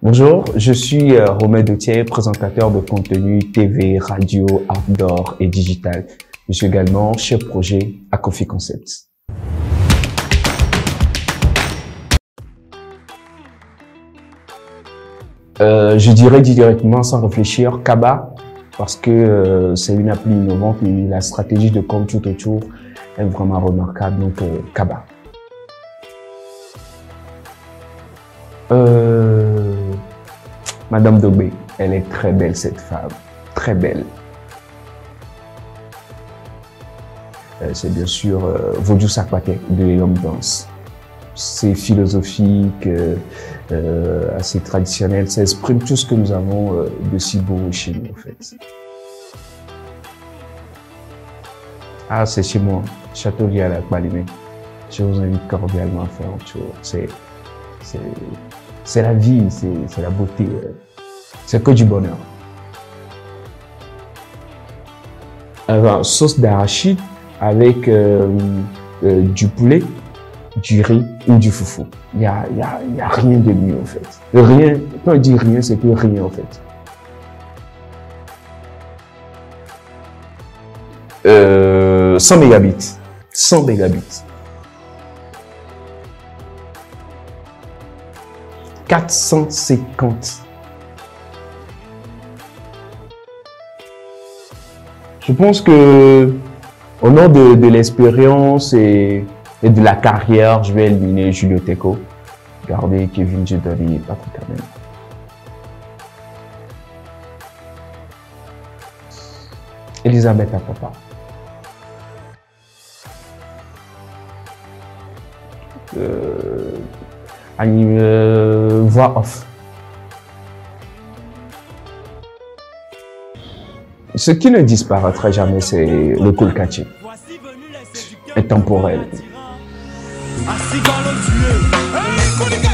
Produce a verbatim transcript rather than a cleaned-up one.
Bonjour, je suis euh, Romain Dautier, présentateur de contenu T V, radio, outdoor et digital. Je suis également chef projet à Coffee Concepts. Euh, je dirais directement sans réfléchir Kaba parce que euh, c'est une appli innovante et la stratégie de comme tout autour est vraiment remarquable, donc euh, Kaba. Euh, Madame Dobé, elle est très belle cette femme, très belle. Euh, c'est bien sûr euh, Vodou Sakpate de l'homme danse. C'est philosophique, euh, euh, assez traditionnel, ça exprime tout ce que nous avons euh, de si beau chez nous en fait. Ah, c'est chez moi, Château Vial à Palimé. Je vous invite cordialement à faire un tour. C'est c'est la vie, c'est la beauté, c'est que du bonheur. Alors, sauce d'arachide avec euh, euh, du poulet, du riz ou du foufou. Il n'y a, y a, y a rien de mieux en fait. Rien, quand on dit rien, c'est que rien en fait. Euh, cent mégabits. cent mégabits. quatre cent cinquante. Je pense que au nom de, de l'expérience et, et de la carrière, je vais éliminer Julio Teco, garder Kevin Jedali et Patrick Kamel. Elisabeth Apapa. Euh, anime, euh, voix off. Ce qui ne disparaîtra jamais, c'est le cool catching. Intemporel.